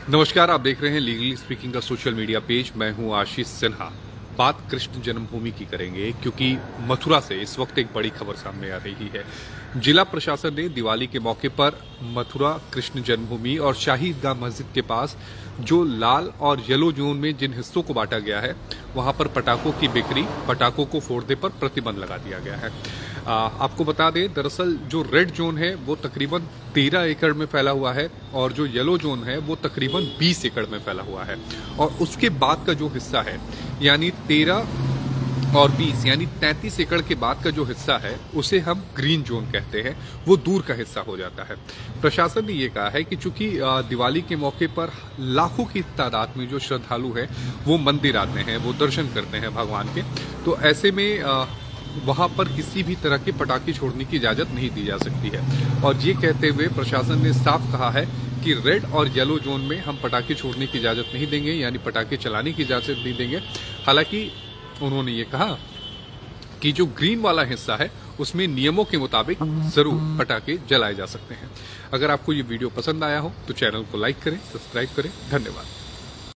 नमस्कार, आप देख रहे हैं लीगली स्पीकिंग का सोशल मीडिया पेज। मैं हूं आशीष सिन्हा। बात कृष्ण जन्मभूमि की करेंगे क्योंकि मथुरा से इस वक्त एक बड़ी खबर सामने आ रही है। जिला प्रशासन ने दिवाली के मौके पर मथुरा कृष्ण जन्मभूमि और शाही ईदगाह मस्जिद के पास जो लाल और येलो जोन में जिन हिस्सों को बांटा गया है, वहां पर पटाखों की बिक्री, पटाखों को फोड़ने पर प्रतिबंध लगा दिया गया है। आपको बता दें, दरअसल जो रेड जोन है वो तकरीबन 13 एकड़ में फैला हुआ है और जो येलो जोन है वो तकरीबन 20 एकड़ में फैला हुआ है। और उसके बाद का जो हिस्सा है यानी 13 और 20 यानी 33 एकड़ के बाद का जो हिस्सा है उसे हम ग्रीन जोन कहते हैं, वो दूर का हिस्सा हो जाता है। प्रशासन ने ये कहा है कि चूंकि दिवाली के मौके पर लाखों की तादाद में जो श्रद्धालु हैं वो मंदिर आते हैं, वो दर्शन करते हैं भगवान के, तो ऐसे में वहां पर किसी भी तरह के पटाखे छोड़ने की इजाजत नहीं दी जा सकती है। और ये कहते हुए प्रशासन ने साफ कहा है कि रेड और येलो जोन में हम पटाखे छोड़ने की इजाजत नहीं देंगे, यानी पटाखे चलाने की इजाजत नहीं देंगे। हालांकि उन्होंने ये कहा कि जो ग्रीन वाला हिस्सा है उसमें नियमों के मुताबिक जरूर पटाखे जलाए जा सकते हैं। अगर आपको ये वीडियो पसंद आया हो तो चैनल को लाइक करें, सब्सक्राइब करें। धन्यवाद।